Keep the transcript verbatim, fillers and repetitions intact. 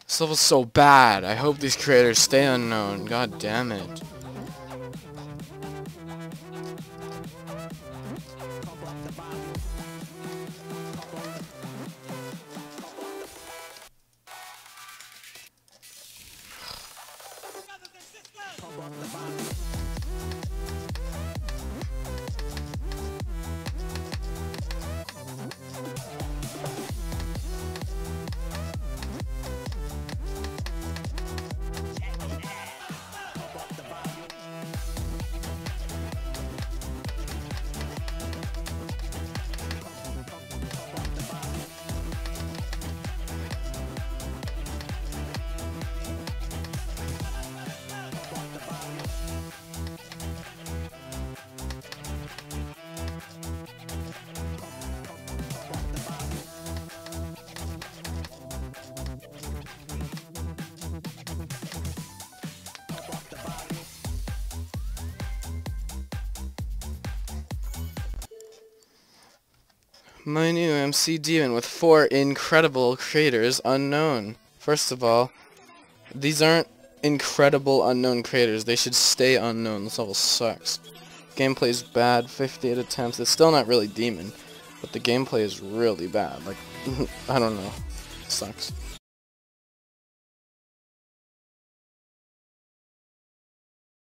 This level's so bad. I hope these creators stay unknown. God damn it. My new M C demon with four incredible creators unknown. First of all, these aren't incredible unknown creators. They should stay unknown. This level sucks. Gameplay's bad, fifty-eight attempts. It's still not really demon, but the gameplay is really bad. Like, I don't know. It sucks.